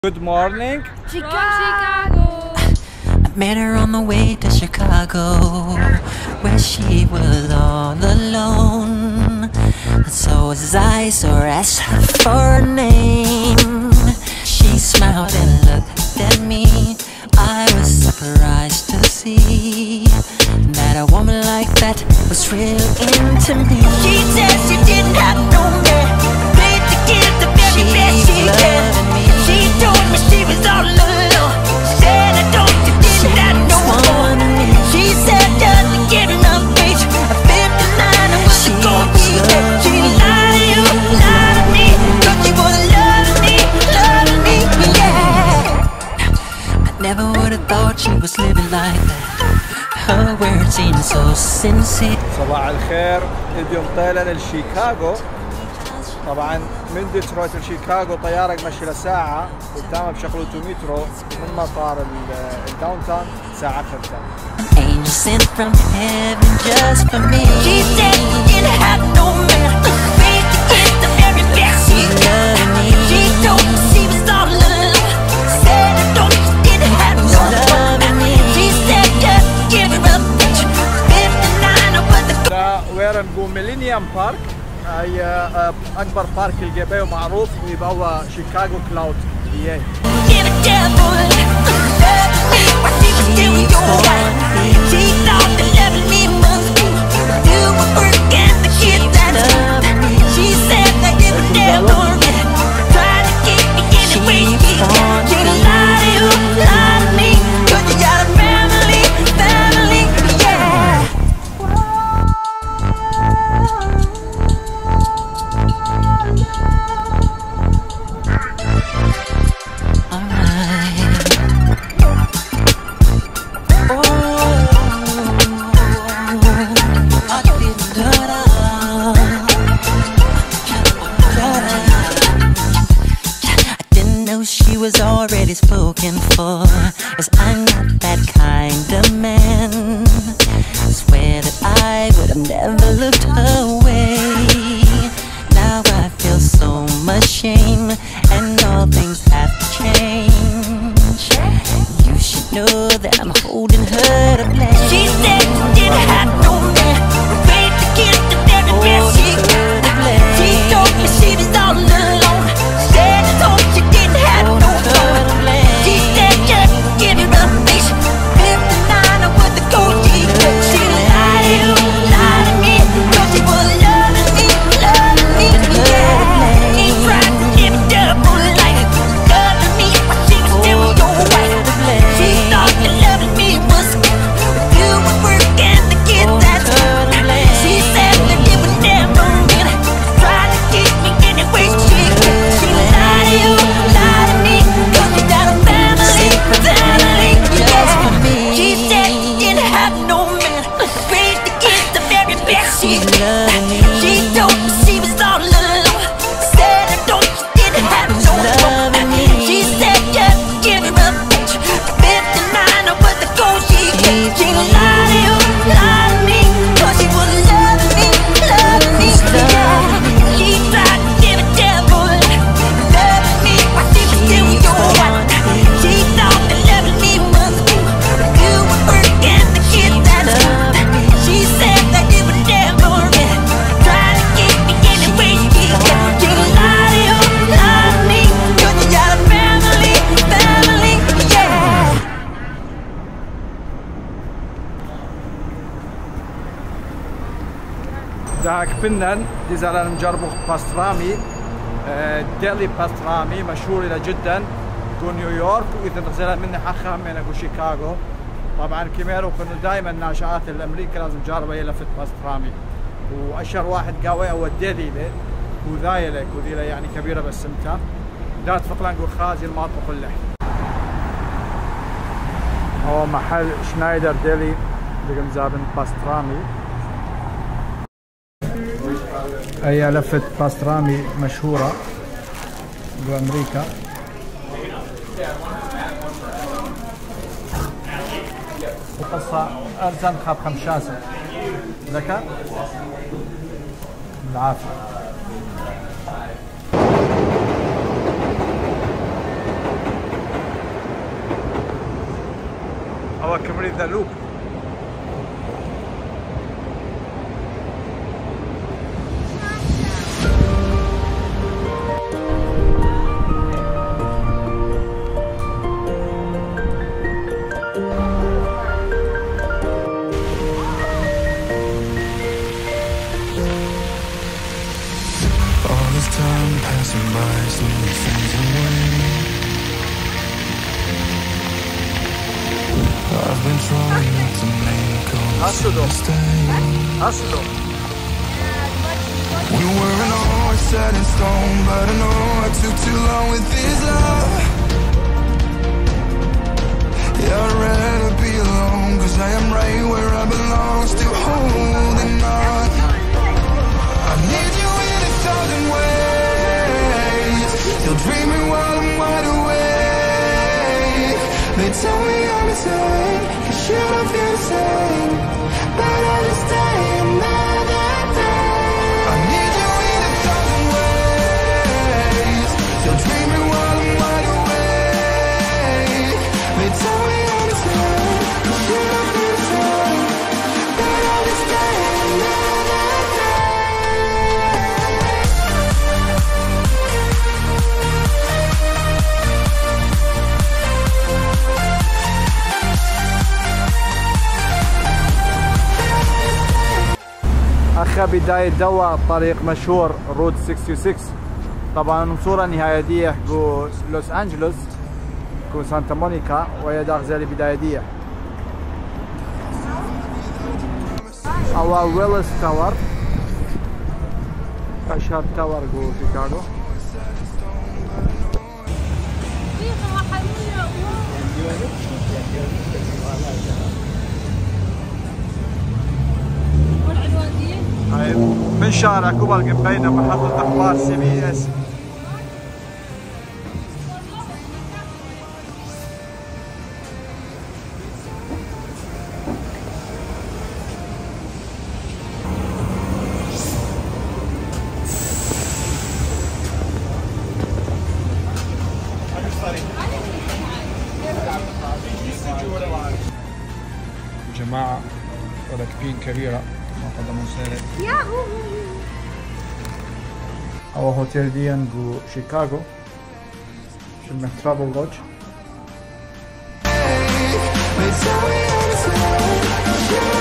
Good morning. Chicago. I met her on the way to Chicago, where she was all alone. So as I saw her, asked her for a name. She smiled and looked at me. I was surprised to see that a woman like that was real into me. She said she didn't have no man, paid to give the very best she can. She told me she was all alone. Said I don't you didn't have no one. She said just to get enough age. At 59 I was a gold digger. She lied to you, lied to me, but she was loving me, yeah. I never would have thought she was living like that. Her words seemed so sincere. صباح الخير. اليوم طيلة لشيكاغو. طبعا من ديترويت لشيكاغو طيارة مشي لساعة، قدامها بشغلته مترو من مطار الداون تاون ساعة 5. Angel sent from heaven just for me. She said she didn't have no man, paid to get the very best she loved me. She told me she was all alone. Said I don't you didn't have no one. She said just give her a picture. 59 over the. لا وين نقول ميلينيوم بارك، هي أكبر بارك الجبال معروف، ويبقى هو شيكاغو كلاود إياه. She was already spoken for, as I'm not that kind of man. Swear that I would have never looked away. Now I feel so much shame, and all things have to change. You should know that I'm holding her to blame. She said she didn't have no man, afraid to get the very best she could. She told me she was all alone. Said I told she didn't have no phone. She said just give it a face. 59 with the gold digger. She lied to you, lied to me, but she was loving me, yeah. Ain't tried to live a double life, loving me, but she was still your wife. She thought that loving me was do the work and to get that. She said that it would never win. Tried to keep me anyway she could. She lied to you, lied to me, 'cause you got a family, yeah. She said she didn't have no man, afraid to get the very best she could. She told me she was all alone. Said I don't you didn't have no one. She said just give her a picture. 59 over the gold she could. She lied to you, lied to me, 'cause she was loving me, yeah. She tried to give a devil, loving me, but she was still your wife. She thought that loving me was do work and to get that. She said that it would never end. Tried to keep me anyway she could. She lied to you, lied to me, 'cause you got a family, yeah. داك فنن ديزالان نجربو باسترامي، ديلي باسترامي مشهور إلى جدا كون نيويورك، وإذا نزل مني حخام من أقول شيكاغو. طبعا كيميرو كنا دائما الناشئات الأمريكا لازم نجربها يلفت باسترامي، وأشهر واحد قوي هو الديلي وذايلك وذيلا يعني كبيرة بسمتها دات فقلان نقول خازي الماطبخ اللحم. هو محل شنايدر ديلي دقم زابن باسترامي. هي لفة باسترامي مشهورة بأمريكا. وقصة أرزان خاب خمشاسة ذكر بالعافية. هو كبريت ذا لوب. Time passing by, slowly fades away. I've been trying not to make all the mistakes. We weren't always set in stone, but I know I took too long with this love. Yeah, I'd rather be alone, 'cause I am right where I belong, still holding on. I need you in 1,000 ways, still dreaming while I'm wide awake. They tell me I'm insane, 'cause you don't feel the same, but I just stay another day. I need you in 1,000 ways, still dreaming while I'm wide awake. They tell me I'm insane, 'cause you don't feel the same, but I just stay another day. أخا بداية دوا طريق مشهور رود 66. طبعا صورة نهاية جو لوس أنجلوس جو سانتا مونيكا وهي داخل بداية دي أو ويلس تاور، أشهر تاور جو شيكاغو. من شارع كوبا القبينة محطة أخبار CBS. جماعة راكبين كبيرة قدموا سيرة أو هوتيل ديان جو شيكاغو اسمه ترافل لودج. They tell me I'm insane,